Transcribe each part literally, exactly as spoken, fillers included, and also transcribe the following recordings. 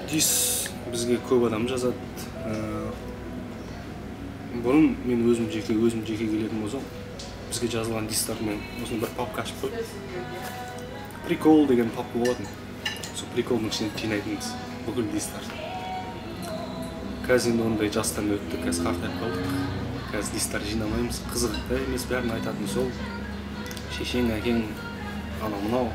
дис бізге көп адам жазады. Бұрын мен өзім жеке өзім жеке келетін болсам, бізге жазылған дистармен осыны бір папка ашып қойып, прикол деген папка болатын. Сол приколдың ішіне жинайтынбыз бүкіл дистарды. Қазір енді ондай жастан өтті, қазір қартайып қалдық. Қазір дистар жинамаймыз, қызық та емес, бәрін айтатын сол. Шешең, әкең, анау мынау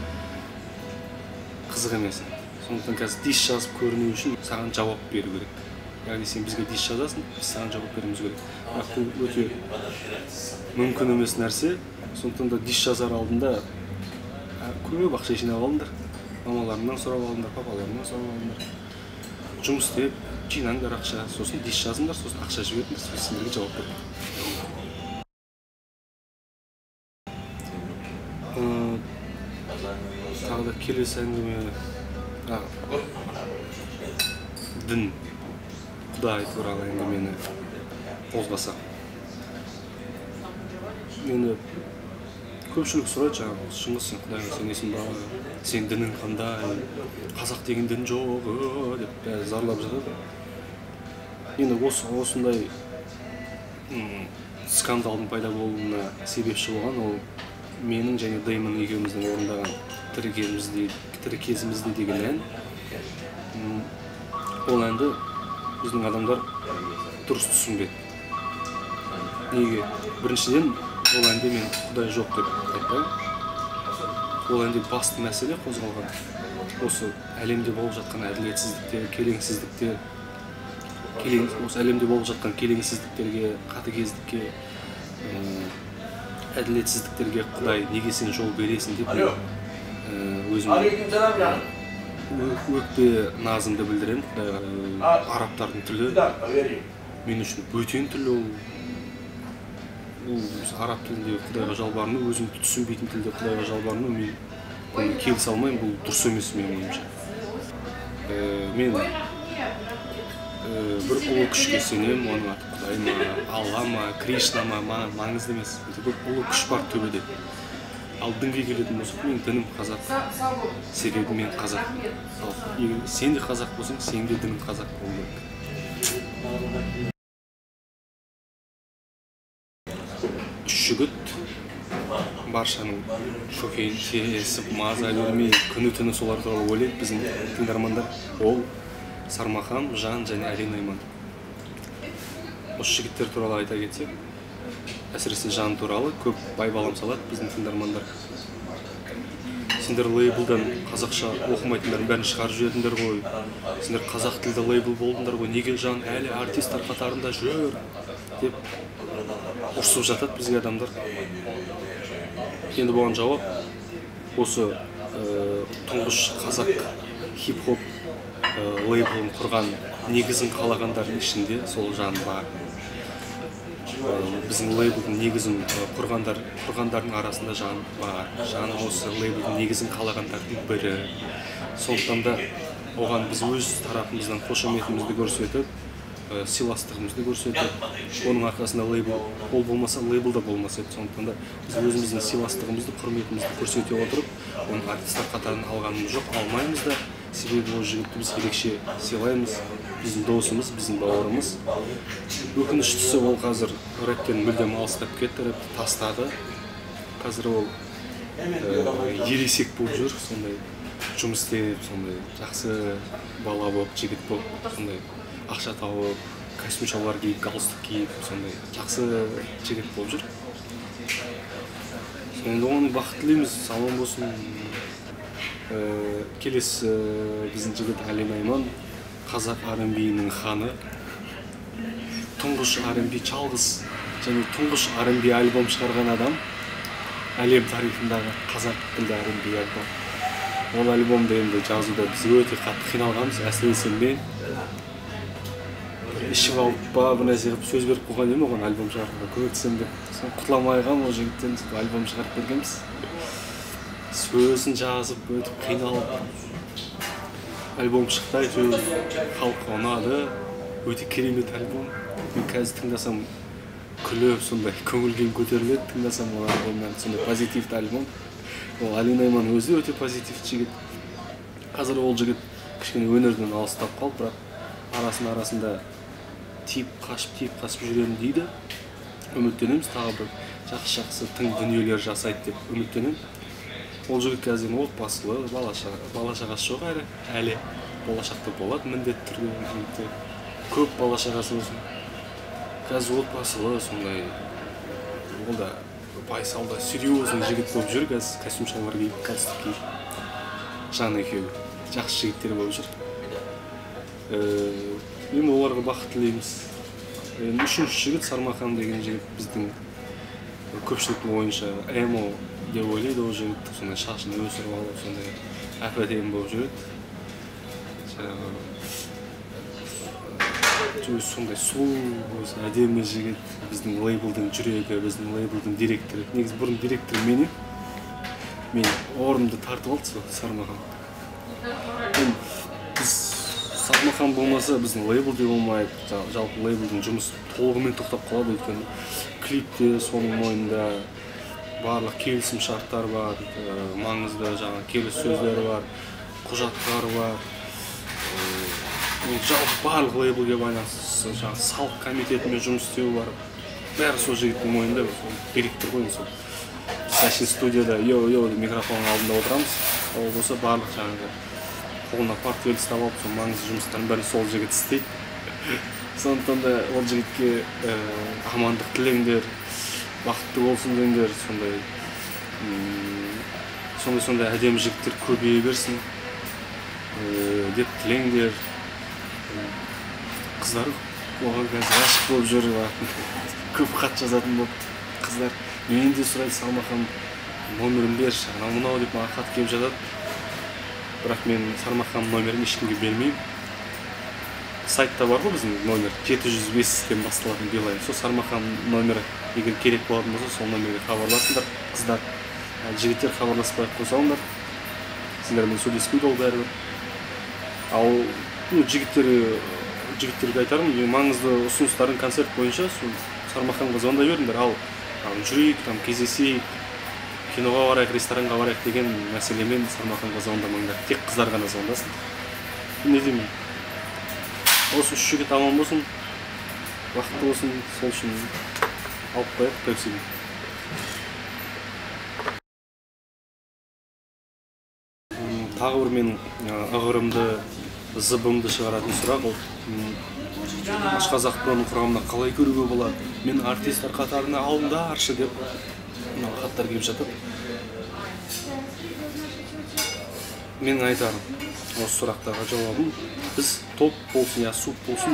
қызық емес. Сондықтан қазір дис жазып көріну үшін саған жауап беру керек. Яғни сен бізге дис жазасың, біз саған жауап беруіміз керек. Бірақ бұл өте мүмкін емес нәрсе. Сондықтан да дис жазар алдында көп ақша жинап алыңдар. Мамаларыңнан сұрап алыңдар, папаларыңнан сұрап алыңдар. Жұмыс істеп, жинаңдар ақша, сосын дис жазыңдар, сосын ақша жіберіңдер, сосын сендерге жауап беріңдер. Тағы да келесі әңгіме дін, Құдай туралы әңгімені қозғасақ. Енді көпшілік сұрайды, жаңағы Шыңғыс, сен Құдайға сенесің ба, сен дінің қандай, қазақ деген дін жоқ деп зарлап жатады. Енді осындай скандалдың пайда болуына себепші болған ол менің және Даймон екеуміздің орындаған тірі кезімізде деген ән. Ол әнді біздің адамдар дұрыс түсінбеді. Неге? Біріншіден, ол әнде мен Құдай жоқ деп айтпаймын. Ол әнде басты мәселе қозғалған. Осы әлемде болып жатқан әділетсіздіктер, келеңсіздіктер, осы әлемде болып жатқан келеңсіздіктерге, қатыгездікке, әділетсіздіктерге Құдай неге сен жол бересің деп өзім өкпе назымды білдіремін Құдайға. Арабтардың тілі мен үшін бөтен тіл. Ол араб тілінде Құдайға жалбарыну, өзім түсінбейтін тілде Құдайға жалбарыну мен келісе алмаймын, бұл дұрыс емес менің ойымша. Мен бір ұлы күшке сенемін, оның аты Құдай ма, Алла ма, Кришна ма, маған маңызды емес. Бір ұлы күш бар төбеде. Ал дінге келетін болсақ, мен дінім қазақ, себебі мен қазақ. Сен де қазақ болсаң, сен де дінің қазақ болу керек. Үш жігіт баршаның шөкейін тесіп, маза бермей, күні-түні солар туралы ойлайды біздің тыңдармандар. Ол Сармахан, Жан және Алина Айман. Осы жігіттер туралы айта кетсек, әсіресе Жан туралы көп байбалам салады біздің тыңдармандар. Сендер лейблдан қазақша оқымайтындар бәрін шығарып жібердіңдер ғой. Сендер қазақ тілді лейбл болдыңдар ғой. Неге Жан әлі артистар қатарында жүр деп ұрсып жатады бізге адамдар. Енді бұған жауап осы тұңғыш қазақ хип-хоп лейблін құрған негізін қалағандардың ішінде сол Жан бар. Біздің лейблдің негізін құрғандардың арасында Жан бар. Жан осы лейблдің негізін қалағандардың бірі. Сондықтан да оған біз өз тарапымыздан қошеметімізді көрсетіп, сыйластығымызды көрсетіп, оның арқасында лейбл ол болмаса, лейбл да болмас еді. Сондықтан да біз өзіміздің сыйластығымызды, құрметімізді көрсете отырып, оның артистар қатарын алғанымыз жоқ, алмаймыз да. Себебі ол жігітті біз ерекше сыйлаймыз, біздің досымыз, біздің бауырымыз. Өкініштісі ол қазір рэптен мүлдем алыстап кетті, рэпті тастады. Қазір ол ересек болып жүр, сондай жұмыс істеп, сондай жақсы бала болып, жігіт болып, сондай ақша тауып, костюм-шалбар киіп, галстук киіп, сондай жақсы жігіт болып жүр. Енді оның бақыт тілейміз, аман болсын. Келесі біздің жігіт Алина Айман, қазақ ар энд би'нің ханы, тұңғыш ар энд би жалғыз және тұңғыш ар энд би альбом шығарған адам, әлем тарихындағы қазақ тілді ар энд би альбом. Ол альбомды енді жазуда біз өте қатты қиналғанбыз, әсіресе мен ішіп алып па, бір нәрсе қылып сөз беріп қойған едім оған альбом шығаруға көмектесем деп. Құтыламай қалған ол жігіттен альбом шығарып бергенбіз. Сөзін жазып, өтіп қиналып, альбом шықты, халыққа ұнады, өте керемет альбом. Мен қазір тыңдасам күліп, сондай көңіл-күйім көтеріледі, тыңдасам ол альбомнан, сондай позитивті альбом. Ол Алина Айман өзі өте позитивті жігіт. Қазір ол жігіт кішкене өнерден алыстап қалып, бірақ арасында арасында тиіп қашып тиіп қашып жүрем дейді. Үміттенеміз, тағы бір жақсы-жақсы тың дүниелер жасайды деп үміттенем. Ол жігіт қазір отбасылы, бала шағасы жоқ әлі, әлі болашақта болады міндетті түрде. Көп бала шағасы болсын. Қазір отбасылы, сондай ол да байсалда, серьезный жігіт болып жүр, қазір костюм шалбар киіп, галстук киіп. Жаны екеуі жақсы жігіттер болып жүр. Мен оларға бақыт тілейміз. Үшінші жігіт Сармахан деген жігіт біздің көпшіліктің ойынша эмо деп ойлайды ол жігіт, сондай шашын өсіріп алып, сондай әп-әдемі болып жүреді. Жаңағы сондай сұлу, әдемі жігіт, біздің лейблдің жүрегі, біздің лейблдің директоры. Негізі бұрын директор мен ем. Мен орнымды тартып алды сол Сармахан. Біз Сармахан болмаса біздің лейбл де болмайды, жалпы лейблдің жұмысы толығымен тоқтап қалады, өйткені клипте соның мойнында барлық келісім шарттар бар, маңызды жаңа келіссөздер бар, құжаттар бар. Жалпы барлық лейблге байланысты жаңа салық комитетімен жұмыс істеу бар. Бәрі сол жігіттің мойнында, директор ғой сол. Сәшін студияда йо-йо микрофонның алдында отырамыз. Ол болса барлық жаңағы қолына портфель ұстап алып, сол маңызды жұмыстардың бәрін сол жігіт істейді. Сондықтан да ол жігітке амандық тілеңдер, бақытты болсын деңдер, сондай сондай-сондай әдемі жігіттер көбейе берсін деп тілеңдер. Қыздар оған қазір ғашық болып жүр, көп хат жазатын болып қыздар. Мен де сұрайды, Сармахан номерін берші, анау мынау деп маған хат келіп жатады. Бірақ мен Сармахан номерін ешкімге бермеймін. Сайтта бар ғой біздің номер жеті жүз бестен басталатын Билайн. Сол Сармахан номері егер керек болатын болса, сол номерге хабарласыңдар. Қыздар, жігіттер хабарласпай қойсаңдар. Сендермен сөйлеспейді ол бәрібір. Ал жігіттерге айтарым, маңызды ұсыныстарын концерт бойынша Сармаханға звондай беріңдер. Ал жүрейік, кездесейік, киноға барайық, ресторанға барайық деген мәселемен Сармаханға звондамаңдар. Тек қыздар ғана звондасын. Не деймін? Осы үш жігіт аман болсын, бақытты болсын, сол үшін алып қояйық Пепсиді. Тағы бір менің ығырымды, зыбымды шығаратын сұрақ ол Ашқазақ проның құрамына қалай көруге болады? Мен артистер қатарына алыңдаршы деп хаттар келіп жатыр. Мен айтарым, осы сұрақтарға жауабым, біз топ болсын, я суп болсын,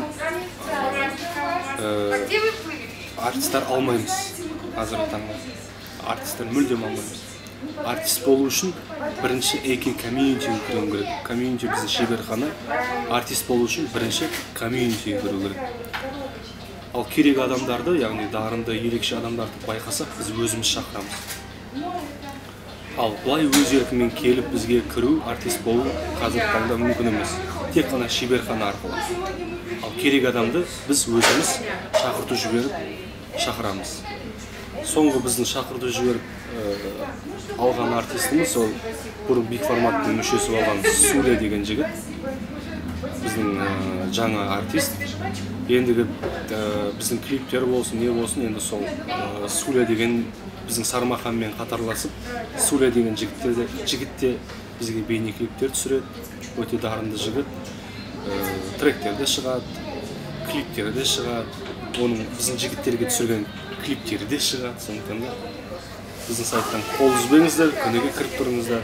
артистер алмаймыз. Қазіргі таңда артистер мүлдем алмаймыз. Артист болу үшін бірінші эки комьюнитиге кіру керек. Комьюнити біздің шеберхана. Артист болу үшін бірінші комьюнитиге кіру керек. Ал керек адамдарды, яғни дарынды, ерекше адамдарды байқасақ, біз өзіміз шақырамыз. Ал бұлай өз еркімен келіп бізге кіру, артист болу қазіргі таңда мүмкін емес. Тек қана шеберхана арқылы. Ал керек адамды біз өзіміз шақырту жіберіп шақырамыз. Соңғы біздің шақырту жіберіп алған артистіміз ол бұрын биг форматтың мүшесі болған Суля деген жігіт. Біздің жаңа артист. Ендігі біздің клиптер болсын, не болсын, енді сол Суля деген біздің Сармаханмен қатарласып, Суля деген жігітте бізге бейне клиптер түсіреді. Өте дарынды жігіт. Тректерде шығады, клиптерде шығады. Оның біздің жігіттерге түсірген клиптері де шығады. Сондықтан да біздің сайттан қол үзбеңіздер, күніге кіріп тұрыңыздар.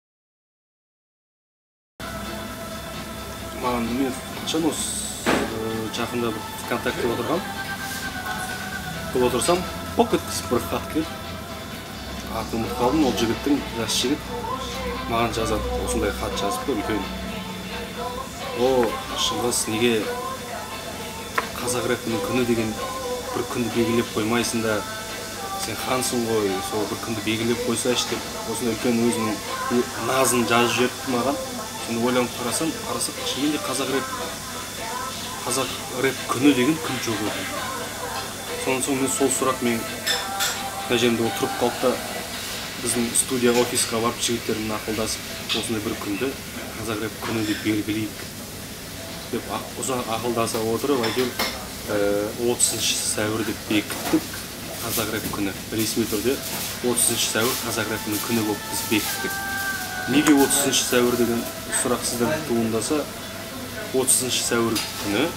Маған мен қашан осы жақында бір ВКонтакте отырғам. Бұл отырсам, поқ еткізіп бір хат келді. Атын ұмытып қалдым, ол жігіттің, жас жігіт маған жазады, осындай хат жазып қой, үлкен. О, Шыңғыс, неге қазақ рэпінің күні деген бір күнді белгілеп қоймайсың да, сен хансың ғой, сол бір күнді белгілеп қойсайшы деп, осындай үлкен өзінің назын жазып жіберіпті маған. Соны ойланып қарасам, қарасақ, шынымен де қазақ рэп, қазақ рэп күні деген күн жоқ еді. Сонан соң мен сол сұрақ мен мына жерімде отырып қалды да, біздің студия офисқа барып жігіттермен ақылдасып, осындай бір күнді қазақ рэп күні деп белгілейік деп ұзақ ақылдаса отырып әйтеуір отызыншы сәуір деп бекіттік қазақ рэп күні. Ресми түрде отызыншы сәуір қазақ рэпінің күні болып біз бекіттік. Неге отызыншы сәуір деген сұрақ сізден туындаса, отызыншы сәуір күні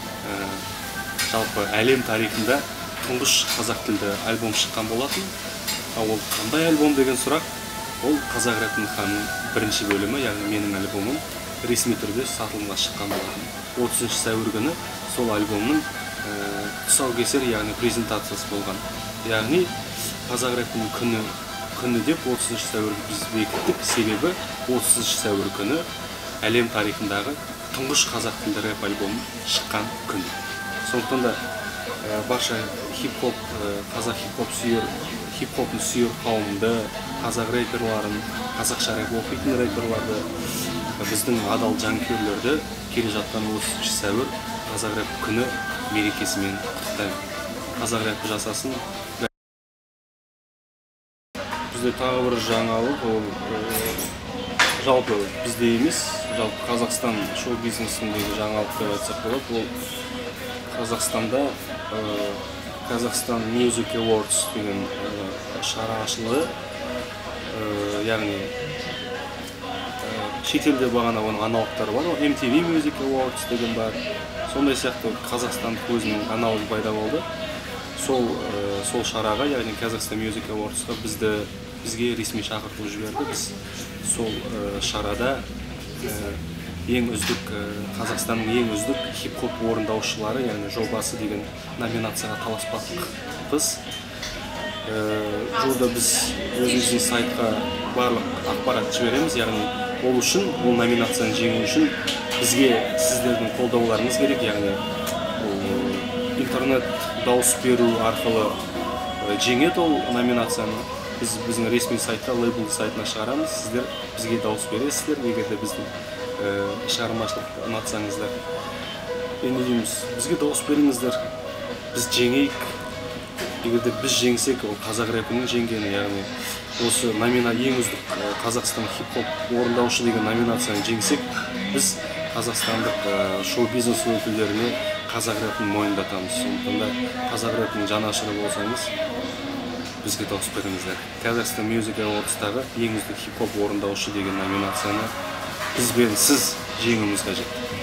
жалпы әлем тарихында тұңғыш қазақ тілді альбом шыққан болатын. Ол қандай альбом деген сұрақ, ол қазақ рэпінің бірінші бөлімі, яғни менің альбомым ресми түрде сатылымға шыққан болатын. отызыншы сәуір күні сол альбомның тұсаукесер, яғни презентациясы болған. Яғни қазақ рэпінің күні күні деп отызыншы сәуірді біз бекіттік, себебі отызыншы сәуір күні әлем тарихындағы тұңғыш қазақ тілді рэп альбомы шыққан күн. Сондықтан да барша хип-хоп, қазақ хип-хоп сүйер, хип-хопын сүйер қауымды, қазақ рэперларын, қазақша рэп оқитын рэперларды, біздің адал жанкүйерлерді келе жатқан отызыншы сәуір қазақ рэп күні мерекесімен құттықтаймын. Қазақ рэпі жасасын. Бізде тағы бір жаңалық, ол жалпы бізде емес, жалпы Қазақстан шоу-бизнесіндегі жаңалық деп айтсақ болады. Ол Қазақстанда Қазақстан Music Awards деген шара ашылды. Яғни шетелде бағана оның аналогтары бар, эм ти ви Music Awards деген бар. Сондай сияқты Қазақстандық өзінің аналогы пайда болды. Сол сол шараға, яғни Қазақстан Music Awards'қа бізді бізге ресми шақырту жіберді. Біз сол шарада ең үздік Қазақстанның ең үздік хип-хоп орындаушылары, яғни жобасы деген номинацияға таласпақпыз. Жолда біз өзіміздің сайтқа барлық ақпарат жібереміз, яғни ол үшін, ол номинацияны жеңу үшін бізге сіздердің қолдауларыңыз керек, яғни интернет дауыс беру арқылы жеңеді ол номинацияны. Біз біздің ресми сайтта, лейбл сайтына шығарамыз, сіздер бізге дауыс бересіздер, егер де біздің шығармашылықты ұнатсаңыздар. Енді дейміз, бізге дауыс беріңіздер, біз жеңейік. Егер де біз жеңсек, ол қазақ рэпінің жеңгені, яғни осы номина ең үздік Қазақстан хип-хоп орындаушы деген номинацияны жеңсек, біз қазақстандық шоу-бизнес өкілдеріне қазақ рэпін мойындатамыз. Сондықтан да қазақ рэпінің жанашыры болсаңыз, бізге дауыс беріңіздер. Қазақстан Music Awards'тағы ең үздік хип-хоп орындаушы деген номинацияны бізбен сіз жеңуіміз қажет.